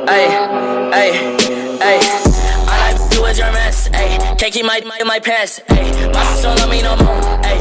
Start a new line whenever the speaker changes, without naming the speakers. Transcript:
Ay, ay, ay. All I do is your mess, ay. Can't keep my pants, ay. My bitch don't love me no more, ay.